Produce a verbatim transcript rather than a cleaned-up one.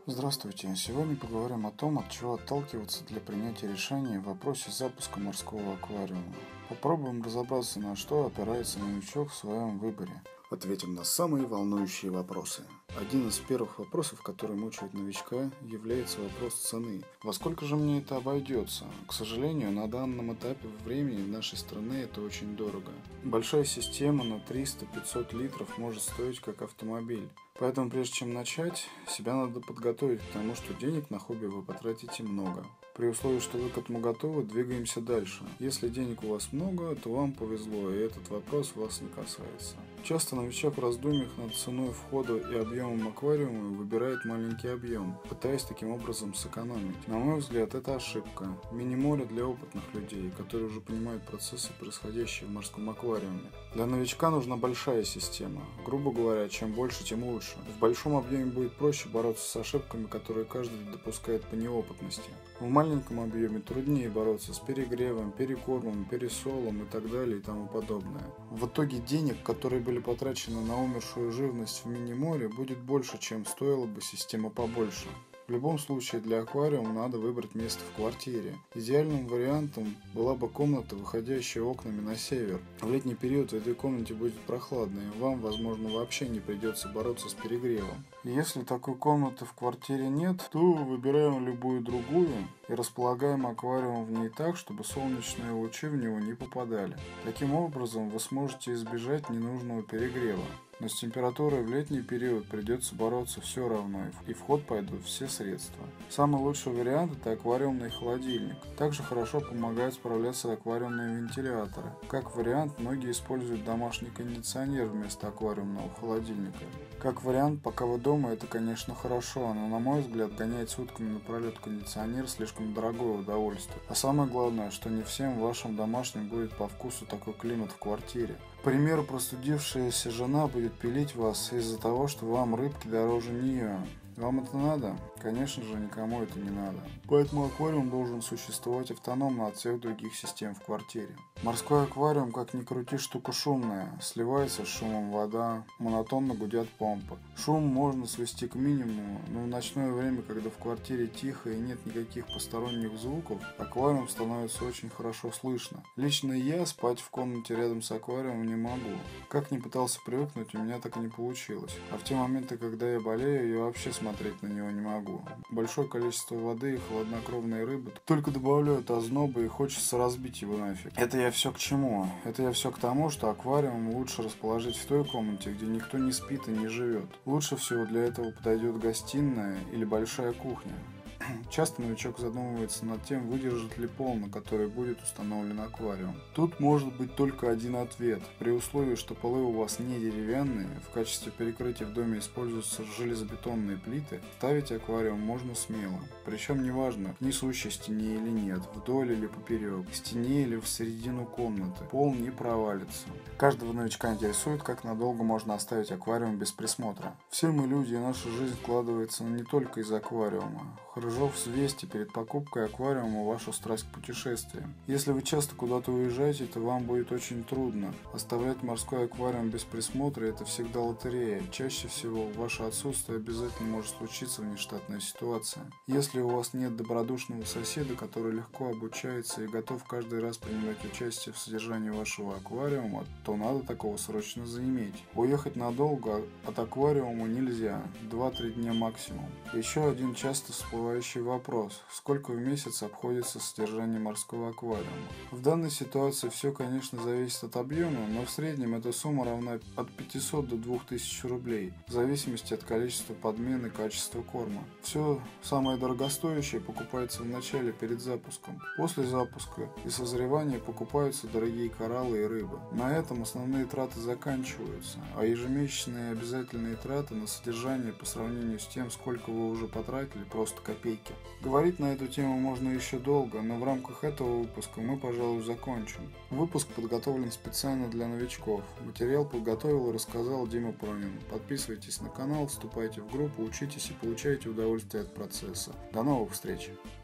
Здравствуйте! Сегодня поговорим о том, от чего отталкиваться для принятия решения в вопросе запуска морского аквариума. Попробуем разобраться, на что опирается новичок в своем выборе. Ответим на самые волнующие вопросы. Один из первых вопросов, который мучает новичка, является вопрос цены. Во сколько же мне это обойдется? К сожалению, на данном этапе времени в нашей стране это очень дорого. Большая система на триста-пятьсот литров может стоить как автомобиль. Поэтому прежде чем начать, себя надо подготовить к тому, что денег на хобби вы потратите много. При условии, что вы к этому готовы, двигаемся дальше. Если денег у вас много, то вам повезло, и этот вопрос вас не касается. Часто новичок в раздумьях над ценой входа и объемом аквариума выбирает маленький объем, пытаясь таким образом сэкономить. На мой взгляд, это ошибка. Мини-море для опытных людей, которые уже понимают процессы, происходящие в морском аквариуме. Для новичка нужна большая система. Грубо говоря, чем больше, тем лучше. В большом объеме будет проще бороться с ошибками, которые каждый допускает по неопытности. В маленьком объеме труднее бороться с перегревом, перекормом, пересолом и так далее и тому подобное. В итоге денег, которые были потрачены на умершую живность в мини-море, будет больше, чем стоила бы система побольше. В любом случае для аквариума надо выбрать место в квартире. Идеальным вариантом была бы комната, выходящая окнами на север. В летний период в этой комнате будет прохладно, и вам, возможно, вообще не придется бороться с перегревом. Если такой комнаты в квартире нет, то выбираем любую другую и располагаем аквариум в ней так, чтобы солнечные лучи в него не попадали. Таким образом вы сможете избежать ненужного перегрева. Но с температурой в летний период придется бороться все равно, и в ход пойдут все средства. Самый лучший вариант – это аквариумный холодильник. Также хорошо помогают справляться аквариумные вентиляторы. Как вариант, многие используют домашний кондиционер вместо аквариумного холодильника. Как вариант, пока вы дома, это, конечно, хорошо, но, на мой взгляд, гонять сутками напролет кондиционер слишком дорогое удовольствие. А самое главное, что не всем в вашем домашнем будет по вкусу такой климат в квартире. К примеру, простудившаяся жена будет пилить вас из-за того, что вам рыбки дороже нее. Вам это надо? Конечно же, никому это не надо. Поэтому аквариум должен существовать автономно от всех других систем в квартире. Морской аквариум, как ни крути, штука шумная. Сливается с шумом вода, монотонно гудят помпы. Шум можно свести к минимуму, но в ночное время, когда в квартире тихо и нет никаких посторонних звуков, аквариум становится очень хорошо слышно. Лично я спать в комнате рядом с аквариумом не могу. Как ни пытался привыкнуть, у меня так и не получилось. А в те моменты, когда я болею, я вообще смотреть на него не могу. Большое количество воды и хладнокровной рыбы только добавляют озноба и хочется разбить его нафиг. Это я все к чему? Это я все к тому, что аквариум лучше расположить в той комнате, где никто не спит и не живет. Лучше всего для этого подойдет гостиная или большая кухня. Часто новичок задумывается над тем, выдержит ли пол, на который будет установлен аквариум. Тут может быть только один ответ. При условии, что полы у вас не деревянные, в качестве перекрытия в доме используются железобетонные плиты, ставить аквариум можно смело. Причем неважно, к несущей стене или нет, вдоль или поперек, к стене или в середину комнаты. Пол не провалится. Каждого новичка интересует, как надолго можно оставить аквариум без присмотра. Все мы люди, и наша жизнь складывается не только из аквариума. Хорошо взвесьте перед покупкой аквариума вашу страсть к путешествиям. Если вы часто куда-то уезжаете, то вам будет очень трудно. Оставлять морской аквариум без присмотра – это всегда лотерея. Чаще всего в ваше отсутствие обязательно может случиться внештатная ситуация. Если у вас нет добродушного соседа, который легко обучается и готов каждый раз принимать участие в содержании вашего аквариума, то надо такого срочно заиметь. Уехать надолго от аквариума нельзя, два-три дня максимум. Еще один часто всплывающий вопрос: сколько в месяц обходится содержание морского аквариума? В данной ситуации все, конечно, зависит от объема, но в среднем эта сумма равна от пятисот до двух тысяч рублей, в зависимости от количества подмен и качества корма. Все самое дорогостоящее покупается в начале, перед запуском. После запуска и созревания покупаются дорогие кораллы и рыбы. На этом основные траты заканчиваются, а ежемесячные обязательные траты на содержание по сравнению с тем, сколько вы уже потратили, просто копейки. Говорить на эту тему можно еще долго, но в рамках этого выпуска мы, пожалуй, закончим. Выпуск подготовлен специально для новичков. Материал подготовил и рассказал Дима Пронин. Подписывайтесь на канал, вступайте в группу, учитесь и получайте удовольствие от процесса. До новых встреч!